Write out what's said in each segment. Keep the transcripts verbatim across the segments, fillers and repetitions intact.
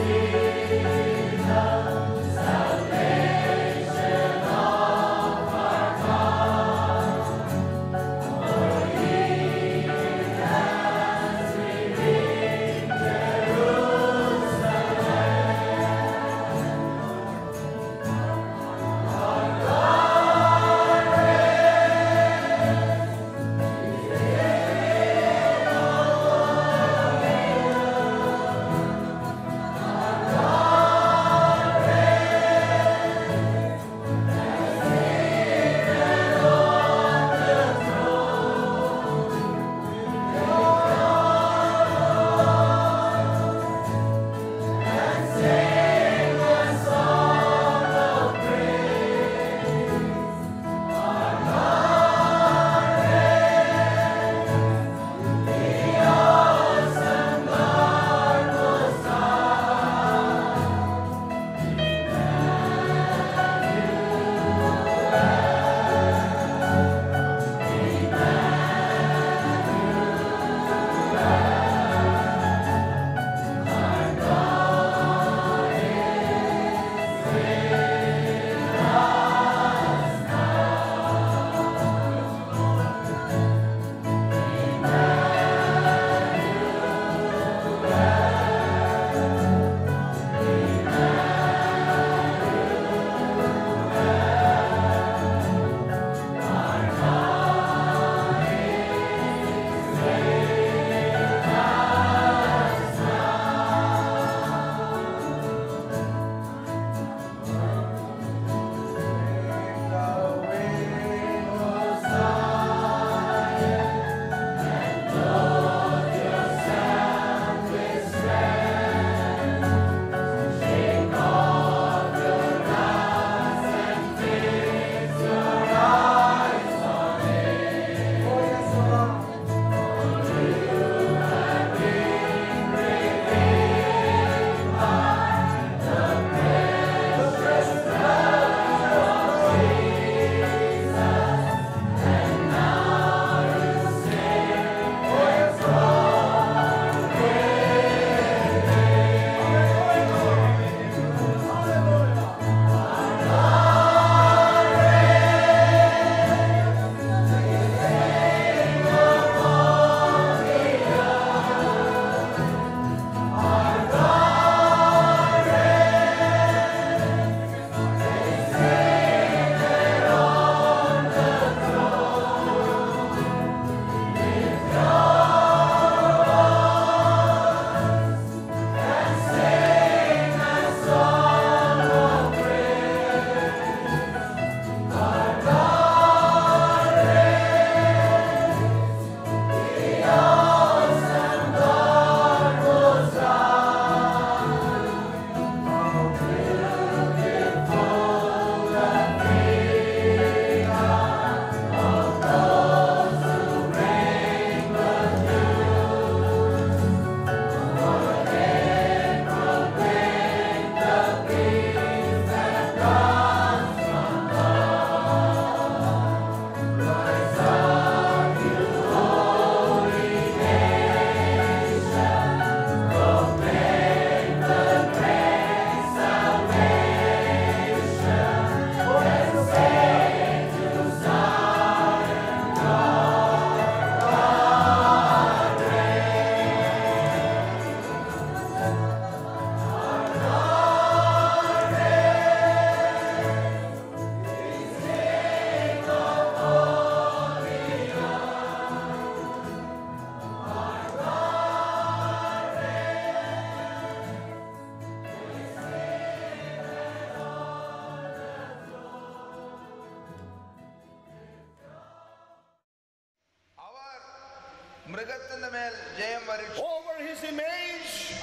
over his image,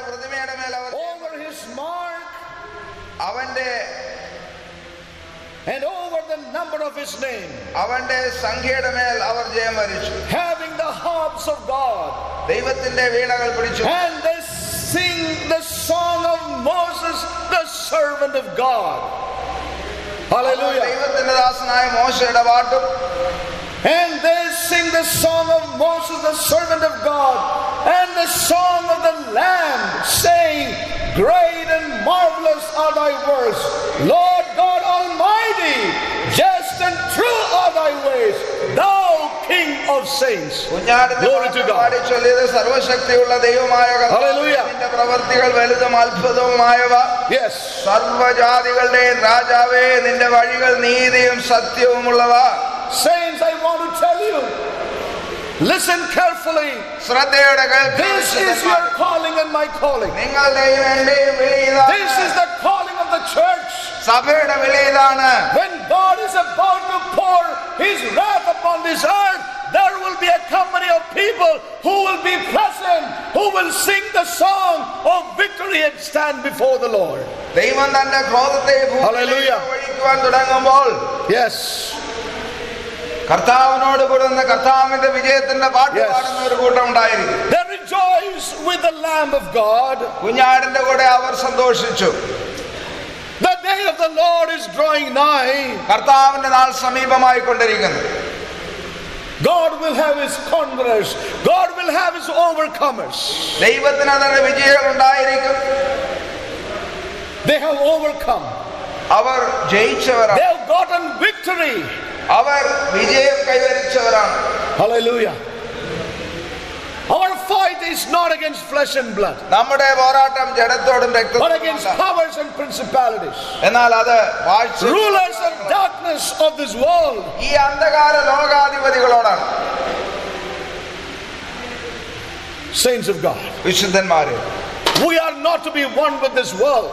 over his mark, and over the number of his name, having the harps of God, and they sing the song of Moses, the servant of God. Hallelujah. And they sing the song of Moses, the servant of God, and the song of the Lamb, saying, Great are thy words, Lord God Almighty. Just and true are thy ways, thou King of saints. Glory to God. സർവശക്തിയുള്ള ദൈവമായ Hallelujah. നിന്റെ പ്രവൃത്തികൾ വലുതും അത്ഭുതവുമായവ. Yes. സർവ്വജാതികളുടെയും രാജാവേ, നിന്റെ വഴികൾ നീതിയും സത്യവുമുള്ളവ. Saints, I want to tell you, listen carefully. ശ്രദ്ധയോടെ This is your calling and my calling. നിങ്ങളുടെയും എന്റെയും വിളി ഇതാണ്. This is the calling of the church. സഭയുടെ വിളി ഇതാണ്. When God is about to pour his wrath upon this earth, there will be a company of people who will be present, who will sing the song of victory and stand before the Lord. ദൈവം തന്റെ ക്രോധത്തെ Hallelujah. ഒഴിക്കുവാൻ തുടങ്ങുമ്പോൾ Yes. കർത്താവിനോട് കൂടുന്ന കർത്താവിന്റെ വിജയത്തിന്റെ പാട്ട് Yes. പാടുന്ന ഒരു കൂട്ടം ഉണ്ടായിരിക്കും. They rejoice with the Lamb of God. കുഞ്ഞാടിന്റെ കൂടെ അവർ സന്തോഷിച്ചു. The day of the Lord is drawing nigh. കർത്താവിന്റെ നാൾ സമീപമായി കൊണ്ടിരിക്കുന്നു. God will have his conquerors. God will have his overcomers. ദൈവത്തിന് അതിന്റെ വിജയികൾ ഉണ്ടായിരിക്കും. They have overcome. Our ജയിച്ചവരാണ്. They have gotten victory. അവർ വിജയം കൈവരിച്ചവരാണ്. Hallelujah. Our fight is not against flesh and blood, നമ്മുടെ പോരാട്ടം ജഡത്തോടും but രക്തത്തോടും against powers and principalities, എന്നാൽ അത് വാഴ്ച rulers of darkness of this world. ഈ അന്ധകാര ലോകാധിപതികളോടാണ്. Saints of God, വിശുദ്ധന്മാരെ, we are not to be one with this world.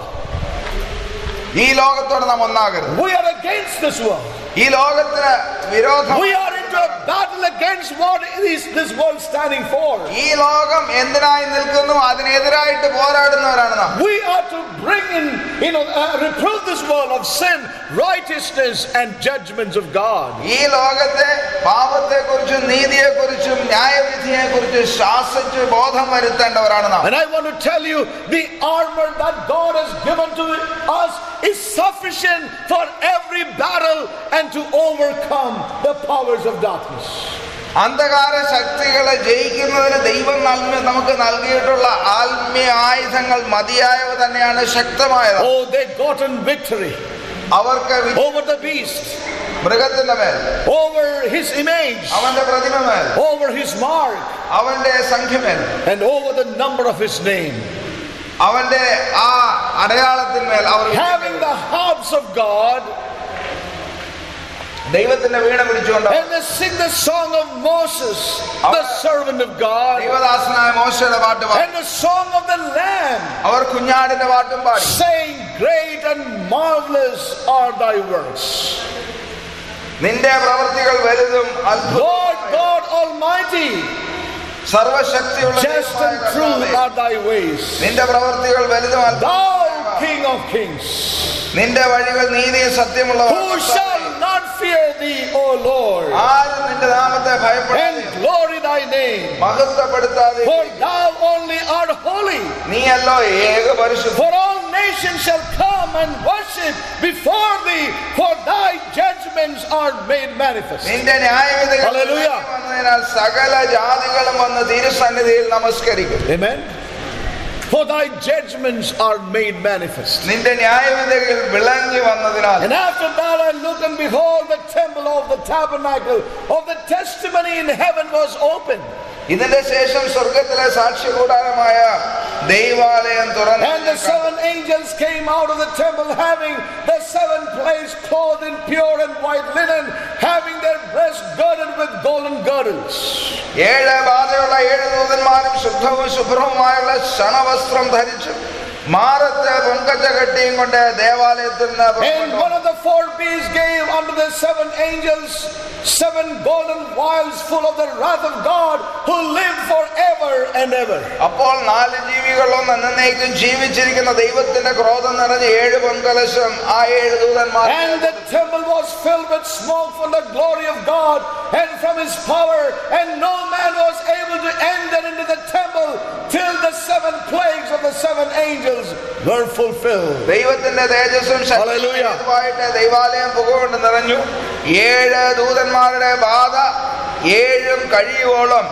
ഈ ലോകത്തോട് നാം ഒന്നാകരുത്. We are against this world. ഈ ലോകത്തിന് വിരോധം. We are into a battle against what is this world standing for. ഈ ലോകം എന്തിനായി നിൽക്കുന്നു അതിനെതിരായിട്ട് പോരാടുന്നവരാണ് നാം. We are to bring in, you know, uh, reprove this world of sin, righteousness and judgments of God. ഈ ലോകത്തെ പാപത്തെക്കുറിച്ചും നീതിയെക്കുറിച്ചും ന്യായവിധിയെക്കുറിച്ചും ശാസിച്ച് ബോധം വരുത്തേണ്ടവരാണ് നാം. And I want to tell you, the armor that God has given to us is sufficient for every battle and to overcome the powers of darkness. അന്ധകാര ശക്തികളെ ജയിക്കുന്നതിന് ദൈവം നമുക്ക് നൽകിയിട്ടുള്ള ആത്മീയ ആയുധങ്ങൾ മതിയായവ തന്നെയാണ്, ശക്തമായത്. Oh, they gotten victory അവർക്ക് over the beast, മൃഗത്തിന്റെ മേൽ, over his image, അവന്റെ പ്രതിമ മേൽ, over his mark, അവന്റെ സംഖ്യമേൽ, and over the number of his name. അവന്റെ ആ അടയാളത്തിന്മേൽ അവർ Having the harps of God, ദൈവത്തിന്റെ വീണ പിടിച്ചുകൊണ്ട് and they sing the song of Moses, the servant of God, ദൈവദാസനായ മോശയുടെ പാട്ട് പാടി, and the song of the Lamb, അവർ കുഞ്ഞാടിന്റെ പാട്ടും പാടി, saying, great and marvelous are thy works. നിന്റെ പ്രവൃത്തികൾ വലുതും Lord God Almighty, സർവശക്തിയുള്ള just and true are thy ways. നിന്റെ പ്രവൃത്തികൾ വലുതും Thou King of kings, നിന്റെ വഴികൾ നീതിയും സത്യമുള്ളവ. who shall not fear thee, O Lord, ആരും നിന്റെ നാമത്തെ ഭയപ്പെടാതെ and glory thy name, മഹത്വപ്പെടുത്താതെ, for thou only art holy. നീയല്ലോ ഏക പരിശുദ്ധൻ. For all nations shall come and worship before thee, for thy judgments are made manifest. നിന്റെ ന്യായവിധികൾ Hallelujah. വന്നതിനാൽ സകല ജാതികളും വന്ന് തിരുസന്നിധിയിൽ നമസ്കരിക്കും. Amen. For thy judgments are made manifest. നിന്റെ ന്യായവിധികൾ വിളങ്ങി വന്നതിനാൽ. And after that I looked, and behold, the temple of the tabernacle of the testimony in heaven was opened. ഇതിന്റെ ശേഷം സ്വർഗത്തിലെ സാക്ഷ്യകൂടാരമായ ദൈവാലയം തുറന്നു. And the seven angels came out of the temple, having the seven plates clothed in pure and white linen, having their breasts girded with golden girdles. ഏഴ് ബാധയുള്ള ഏഴ് ദൂതന്മാരും ശുദ്ധവും ശുഭ്രവുമായുള്ള ശണവസ്ത്രം ധരിച്ചു മാറത്തെ പൊൻകച്ച കെട്ടിയും കൊണ്ട് ദേവാലയത്തിൽ And one of the four beasts gave unto the seven angels seven golden vials full of the wrath of God, who live forever and ever. അപ്പോൾ നാല് ജീവികളും എന്നേക്കും ജീവിച്ചിരിക്കുന്ന ദൈവത്തിന്റെ ക്രോധം നിറഞ്ഞ ഏഴ് പൊൻകലശം ആ ഏഴ് ദൂതന്മാർ. And the temple was filled with smoke from the glory of God and from his power, and no man was able to enter into the temple till the seven plagues of the seven angels were fulfilled. ദൈവത്തിന്റെ തേജസ്സും ശക്തിയുമായിട്ട് ദൈവാലയം പുകകൊണ്ട് നിറഞ്ഞു. ഏഴ് ദൂതന്മാരുടെ ബാധ ഏഴും കഴിയുവോളം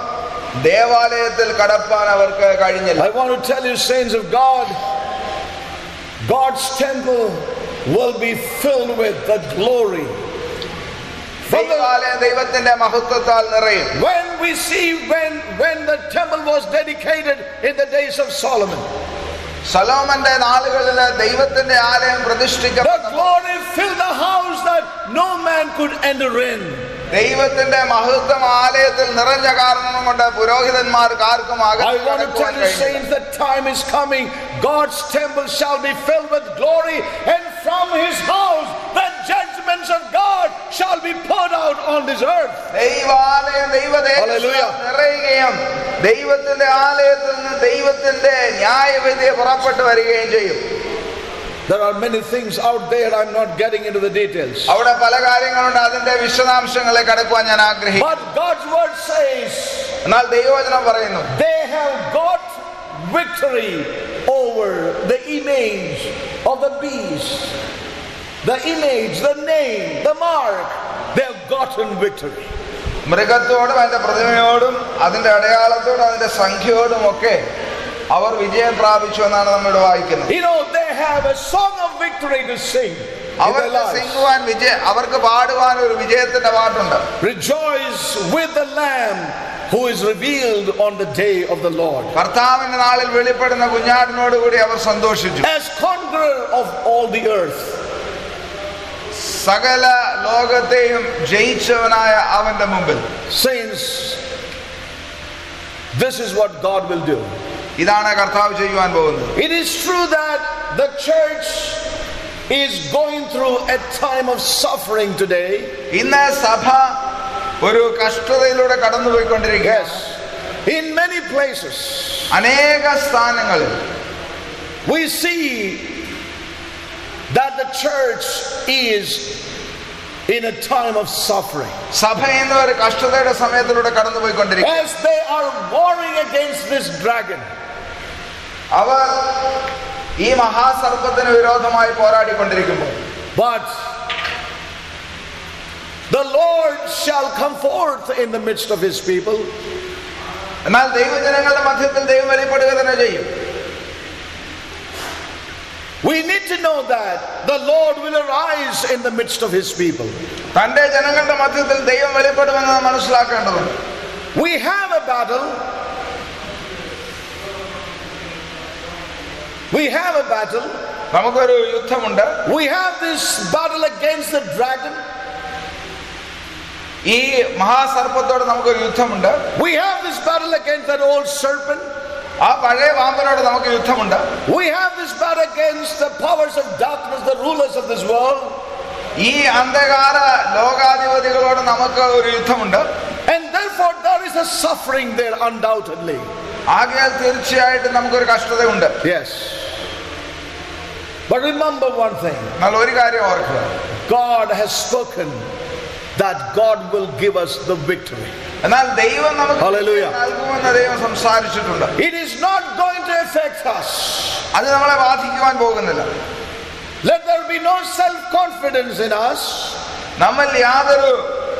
ദേവാലയത്തിൽ കടപ്പാൻ അവർക്ക് കഴിഞ്ഞില്ല. I want to tell you, saints of God, God's temple will be filled with the glory. From the, ദൈവാലയം ദൈവത്തിന്റെ മഹത്വത്താൽ നിറയും. when we see when when the temple was dedicated in the days of Solomon, സലോമന്റെ നാളുകളിൽ ദൈവത്തിന്റെ ആലയം the പ്രതിഷ്ഠിക്കപ്പെട്ടു. glory filled the house that no man could enter in. ദൈവത്തിന്റെ മഹത്വം ആലയത്തിൽ നിറഞ്ഞ കാരണം കൊണ്ട് പുരോഹിതന്മാർക്ക് ആർക്കും I want to അകത്ത് tell you, saints, the time is coming. God's temple shall be filled with glory, and from his house the judgments of God shall be poured out on this earth. ദൈവാലയം ദൈവദേശം Hallelujah. നിറയുകയും ദൈവത്തിന്റെ ആലയത്തിൽ നിന്ന് ദൈവത്തിന്റെ ന്യായവിധി പുറപ്പെട്ടു വരികയും ചെയ്യും. There are many things out there. I'm not getting into the details. അവിടെ പല കാര്യങ്ങളുണ്ട്, അതിന്റെ വിശദാംശങ്ങളെ കടക്കുവാൻ ഞാൻ ആഗ്രഹിക്കുന്നു. But God's word says എന്നാൽ ദൈവവചനം പറയുന്നു, they have got victory over the image of the beast, the image, the name, the mark. They have gotten victory. മൃഗത്തോടും അതിന്റെ പ്രതിമയോടും അതിന്റെ അടയാളത്തോടും അതിന്റെ സംഖ്യയോടും ഒക്കെ അവർ വിജയം പ്രാപിച്ചു എന്നാണ് നമ്മോട് വായിക്കുന്നത്. You know, they have a song of victory to sing. അവർക്ക് സിംഗുവാൻ വിജയ അവർക്ക് പാടുവാൻ ഒരു വിജയത്തിന്റെ പാട്ടുണ്ട്. Rejoice with the Lamb who is revealed on the day of the Lord. കർത്താവിന്റെ നാളിൽ വെളിപ്പെടുന്ന കുഞ്ഞാടിനോട് കൂടി അവർ സന്തോഷിച്ചു. As conqueror of all the earth. സകല ലോകത്തെയും ജയിച്ചവനായ അവന്റെ മുമ്പിൽ. Saints, this is what God will do. ഇതാണ് കർത്താവ് ചെയ്യുവാൻ പോകുന്നത്. It is true that the church is going through a time of suffering today. ഇന്ന് സഭ ഒരു കഷ്ടതയിലൂടെ കടന്നുപോയിക്കൊണ്ടിരിക്കുകയാണ്. Yes. In many places. അനേക സ്ഥാനങ്ങളിൽ We see that the church is in a time of suffering. സഭ ഇന്ന് ഒരു കഷ്ടതയുടെ സമയത്തിലൂടെ കടന്നുപോയിക്കൊണ്ടിരിക്കുകയാണ്. As they are warring against this dragon. അവർ ഈ മഹാസർപ്പത്തിന് വിരോധമായി പോരാടിക്കൊണ്ടിരിക്കുമ്പോൾ But the Lord shall come forth in the midst of his people. എന്നാൽ ദൈവജനങ്ങളുടെ മധ്യത്തിൽ ദൈവം വെളിപ്പെടുക തന്നെ ചെയ്യും. We need to know that the Lord will arise in the midst of his people. തന്റെ ജനങ്ങളുടെ മധ്യത്തിൽ ദൈവം വെളിപ്പെടുമെന്ന് നാം മനസ്സിലാക്കേണ്ടതുണ്ട്. We have a battle. We have a battle. നമുക്കൊരു യുദ്ധമുണ്ട്. We have this battle against the dragon. ഈ മഹാസർപ്പത്തോട് നമുക്കൊരു യുദ്ധമുണ്ട്. We have this battle against that old serpent. ആ പഴയ പാമ്പിനോട് നമുക്ക് യുദ്ധമുണ്ട്. We have this battle against the powers of darkness, the rulers of this world. ഈ അന്ധകാര ലോകാധിപതികളോട് നമുക്ക് ഒരു യുദ്ധമുണ്ട്. And therefore there is a suffering there undoubtedly. ആകയാൽ തീർച്ചയായിട്ടും നമുക്കൊരു കഷ്ടതയുണ്ട്. Yes. But remember one thing. എന്നാൽ ഒരു കാര്യം ഓർക്കുക, God has spoken that God will give us the victory. എന്നാൽ ദൈവം നമുക്ക് Hallelujah. നൽകുമെന്ന് ദൈവം സംസാരിച്ചിട്ടുണ്ട്. It is not going to affect us. അത് നമ്മളെ ബാധിക്കുവാൻ പോകുന്നില്ല. Let there be no self-confidence in us. നമ്മൾ യാതൊരു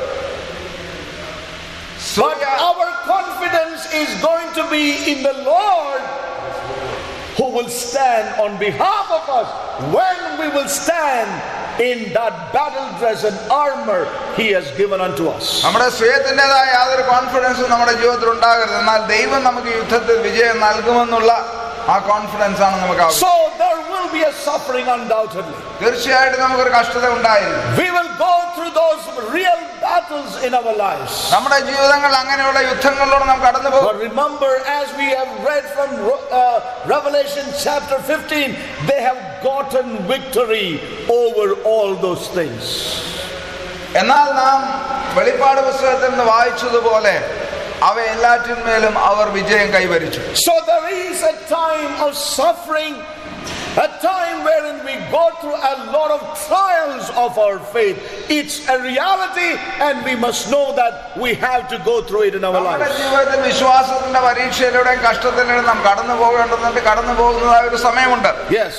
But our confidence is going to be in the Lord, who will stand on behalf of us when we will stand in that battle dress and armor he has given unto us. നമ്മുടെ സ്വയത്തിൻ്റെതായ യാതൊരു കോൺഫിഡൻസും നമ്മുടെ ജീവിതത്തിൽ ഉണ്ടാകരുത്. എന്നാൽ ദൈവം നമുക്ക് യുദ്ധത്തിൽ വിജയം നൽകുമെന്നുള്ള ആ കോൺഫിഡൻസ് ആണ് നമുക്ക് ആവശ്യം. So there will be a suffering undoubtedly. തീർച്ചയായിട്ടും നമുക്കൊരു കഷ്ടത ഉണ്ടായിരിക്കും. We will go through those real battles in our lives. നമ്മുടെ ജീവിതങ്ങൾ അങ്ങനെയുള്ള യുദ്ധങ്ങളിലൂടെ നാം കടന്നു പോകും. But remember, as we have read from uh, Revelation chapter fifteen, they have gotten victory over all those things. എന്നാൽ നാം വെളിപ്പാട് പുസ്തകത്തിൽ നിന്ന് വായിച്ചതുപോലെ അവ എല്ലാറ്റിന്മേലും അവർ വിജയം കൈവരിച്ചു. So there is a time of suffering, a time wherein we go through a lot of trials of our faith. It's a reality, and we must know that we have to go through it in our നമ്മുടെ lives. ജീവിതത്തിൽ വിശ്വാസത്തിന്റെ പരീക്ഷയിലൂടെയും കഷ്ടത്തിലൂടെയും നാം കടന്നു പോകേണ്ടതുണ്ട്. കടന്നു പോകുന്നതായ ഒരു സമയമുണ്ട്. Yes.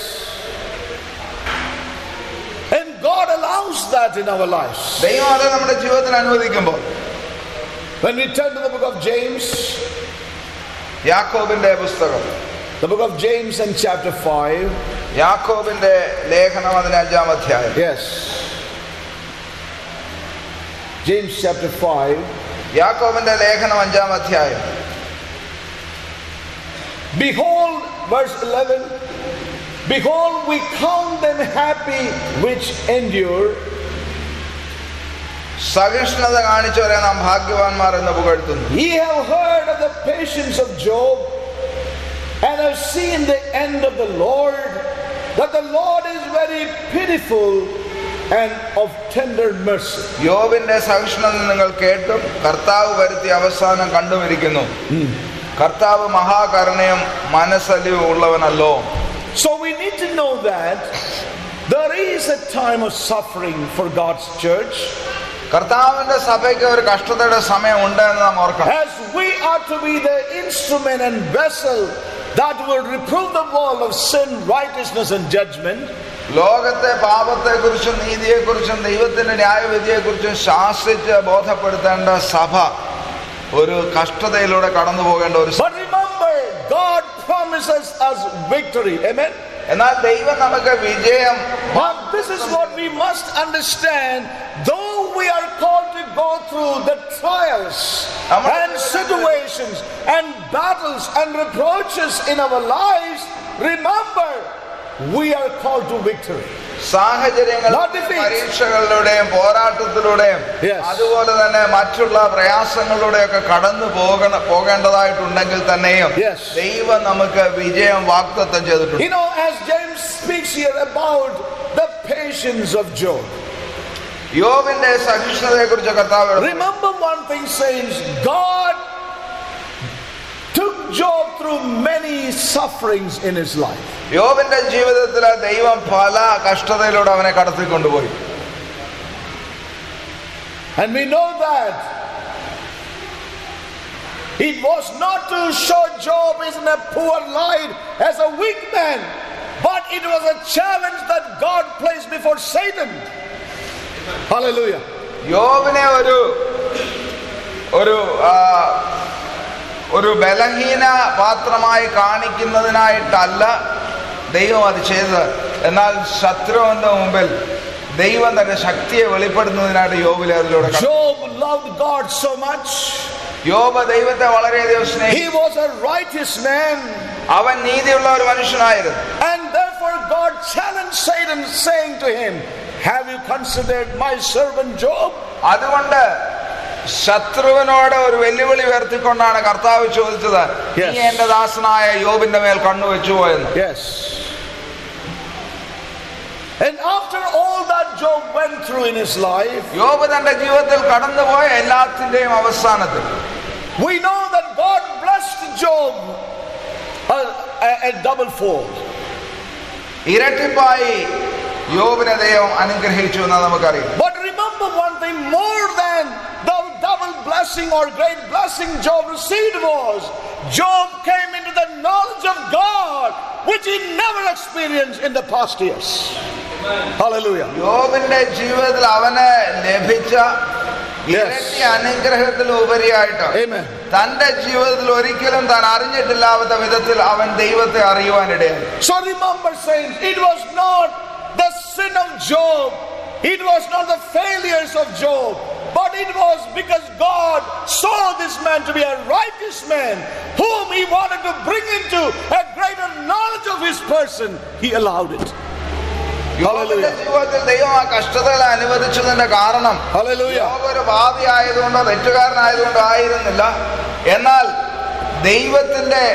And God allows that in our lives. ദൈവം അത് നമ്മുടെ ജീവിതത്തിൽ അനുവദിക്കുമ്പോൾ, When we turn to the book of James, യാക്കോബിന്റെ പുസ്തകം, the book of James and chapter five, യാക്കോബിന്റെ ലേഖനം അതിന്റെ അഞ്ചാം അധ്യായം. Yes. James chapter five. യാക്കോബിന്റെ ലേഖനം അഞ്ചാം അധ്യായം. Behold, verse eleven. Behold, we count them happy which endure. സഹിഷ്ണുത കാണിച്ചവരെ നാം ഭാഗ്യവാന്മാർ എന്ന് പുകഴ്ത്തുന്നു. Ye have heard of the patience of Job, and have seen the end of the Lord, that the Lord is very pitiful and of tender mercy. യോബിന്റെ സഹിഷ്ണുത നിങ്ങൾ കേട്ടും കർത്താവ് വരുത്തിയ അവസാനം കണ്ടുമിരിക്കുന്നു. കർത്താവ് മഹാകരുണയും മനസ്സലിവും ഉള്ളവനല്ലോ. So we need to know that there is a time of suffering for God's church. കർത്താവിന്റെ സഭയ്ക്ക് ഒരു കഷ്ടതയുടെ സമയം ഉണ്ട് എന്ന് നാം ഓർക്കണം. As we are to be the instrument and vessel that will reprove the world of sin, righteousness and judgment. ലോകത്തെ പാപത്തെക്കുറിച്ചും നീതിയെക്കുറിച്ചും ദൈവത്തിന്റെ ന്യായവിധിയെക്കുറിച്ചും ശാസിച്ച് ബോധപ്പെടുത്തേണ്ട സഭ ഒരു കഷ്ടതയിലൂടെ കടന്നു പോകേണ്ട ഒരു. But remember, God promises us victory. Amen. എന്നാൽ ദൈവം നമുക്ക് വിജയം. Now this is what we must understand. Though we are called to go through the trials and situations and battles and reproaches in our lives, remember, we are called to victory. സാഹചര്യങ്ങൾ പരീക്ഷകളിലൂടെയും പോരാട്ടത്തിലൂടെയും അതുപോലെ തന്നെ മറ്റുള്ള പ്രയാസങ്ങളിലൂടെയൊക്കെ കടന്നു പോകണ പോകേണ്ടതായിട്ടുണ്ടെങ്കിൽ തന്നെയും ദൈവം നമുക്ക് വിജയം വാഗ്ദത്തം ചെയ്തിട്ടുണ്ട്. You know, as James speaks here about the patience of Job, യോബിന്റെ സഹിഷ്ണുതയെക്കുറിച്ച് കർത്താവ്, remember one thing, saints, God took Job through many sufferings in his life. യോബിന്റെ ജീവിതത്തിൽ ദൈവം പല കഷ്ടതയിലൂടെ അവനെ കടത്തിക്കൊണ്ടുപോയി. And we know that it was not to show Job is in a poor light as a weak man, but it was a challenge that God placed before Satan. Hallelujah. യോബിനെ ഒരു ഒരു ഒരു ബലഹീന പാത്രമായി കാണിക്കുന്നതിനായിട്ടല്ല ദൈവം അത് ചെയ്തത്. എന്നാൽ ശത്രുവിന്റെ മുമ്പിൽ ദൈവം തന്റെ ശക്തിയെ വെളിപ്പെടുത്തുന്നതിനായിട്ട് യോബിലെ അതിലൂടെ. Job loved God so much. യോബ് ദൈവത്തെ വളരെയധികം സ്നേഹിച്ചു. He was a righteous man. അവൻ നീതിയുള്ള ഒരു മനുഷ്യനായിരുന്നു. And therefore God challenged Satan, saying to him, have you considered my servant Job? അതുകൊണ്ട് ശത്രുവിനോട് ഒരു വെല്ലുവിളി ഉയർത്തിക്കൊണ്ടാണ് കർത്താവ് ചോദിച്ചത്, നീ എന്റെ ദാസനായ യോബിന്റെ മേൽ കണ്ണുവെച്ചു പോയെന്ന്. Yes. And after all that Job went through in his life, യോബ് തന്റെ ജീവിതത്തിൽ കടന്നുപോയ എല്ലാത്തിന്റെയും അവസാനത്തിൽ we know that God blessed Job a, a, a double fold. ഇരട്ടിപ്പായി യോബിനെ ദൈവം അനുഗ്രഹിച്ചു എന്ന് നമുക്കറിയാം. But remember one thing, more than the double blessing or great blessing Job received was, Job came into the knowledge of God which he never experienced in the past years. Hallelujah. യോബിന്റെ ജീവിതത്തിൽ അവന് ലഭിച്ച ഇരട്ടി അനുഗ്രഹത്തിൽ ഉപരിയായിട്ട് തന്റെ ജീവിതത്തിൽ ഒരിക്കലും താൻ അറിഞ്ഞിട്ടില്ലാത്ത വിധത്തിൽ അവൻ ദൈവത്തെ അറിയുവാനിടയായി. So remember, saints, it was not the sin of Job, it was not the failures of Job, but it was because God saw this man to be a righteous man whom he wanted to bring into a greater knowledge of his person. He allowed it. യോബിന്റെ ജീവിതത്തിൽ ദൈവം ആ കഷ്ടതകളെ അനുവദിച്ചതിന്റെ കാരണം യോബ് ഒരു പാപി ആയതുകൊണ്ടോ തെറ്റുകാരനായതുകൊണ്ടോ ആയിരുന്നില്ല. എന്നാൽ ദൈവത്തിന്റെ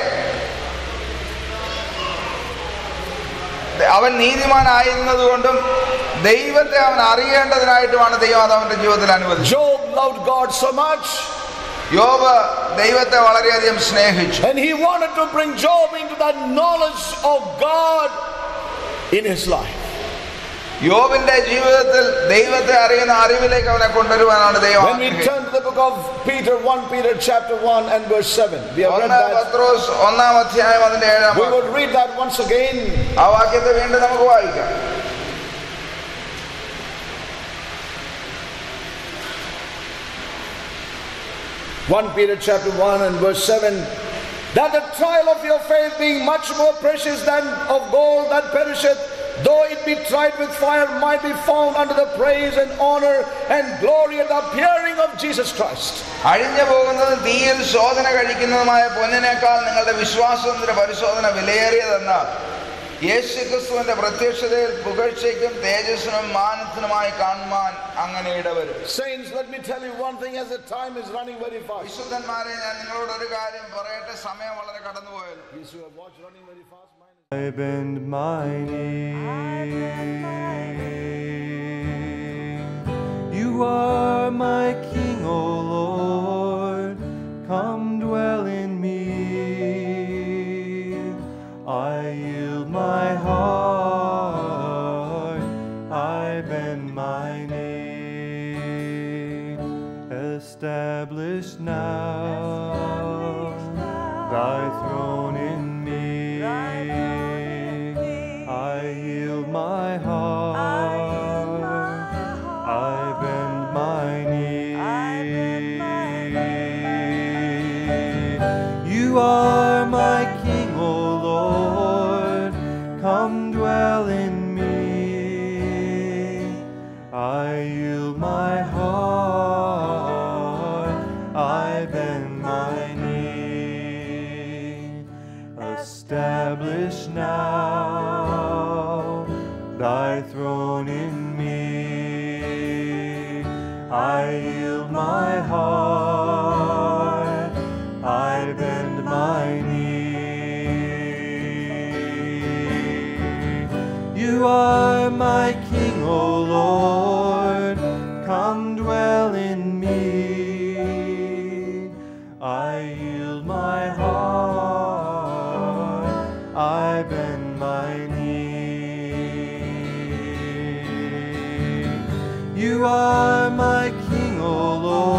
അവൻ നീതിമാനായിരുന്നത് കൊണ്ടും ദൈവത്തെ അവൻ അറിയേണ്ടതിനായിട്ടുമാണ് ദൈവം അത് അവന്റെ ജീവിതത്തിൽ അനുവദിച്ചത്. Job loved God so much. യോബ് ദൈവത്തെ വളരെയധികം സ്നേഹിച്ചു. And he wanted to bring Job into that knowledge of God in his life. യോബിന്റെ ജീവിതത്തിൽ ദൈവത്തെ അറിയുന്ന അറിവിലേക്ക് അവനെ കൊണ്ടുവരുവാനാണ് ദൈവം. When we turn to the book of Peter, First Peter chapter one and verse seven, we have read that. പത്രോസ് ഒന്നാം അധ്യായം അതിന്റെ ഏഴാം വാക്യം. We will read that once again. ആ വാക്യത്തെ വീണ്ടും നമുക്ക് വായിക്കാം. First Peter chapter one and verse seven. that the trial of your faith, being much more precious than of gold that perisheth, though it be tried with fire, might be found unto the praise and honor and glory at the appearing of Jesus Christ. അഴിഞ്ഞു പോകുന്നതും തീയിൽ ശോധന കഴിക്കുന്നതുമായ പൊന്നിനേക്കാൾ നിങ്ങളുടെ വിശ്വാസത്തിന്റെ പരിശോധന വിലയേറിയതെന്ന് യേശുക്രിസ്തുവിന്റെ പ്രത്യക്ഷതയിൽ പുകഴ്ചയ്ക്കും തേജസ്സിനും മാനത്തിനുമായി കാണുവാൻ അങ്ങനെ ഇടവരും. Saints, let me tell you one thing as the time is running very fast. വിശുദ്ധന്മാരെ, ഞാൻ നിങ്ങളോട് ഒരു കാര്യം പറയട്ടെ, സമയം വളരെ കടന്നുപോയല്ലോ. Yes, you have watched running very fast. I bend my knee. You are my King, O Lord. Come dwell in me. I yield my heart. I bend my knee. Establish now thy throne in me. I yield my heart, I bend my knee. You are my King, O Lord, come dwell in me. I yield my heart, I bend my knee. Establish now thy throne in me. I yield my heart, I bend my knee. You are my King, O Lord, come dwell in me. I yield my heart, I bend my knee. You are my King, O Lord.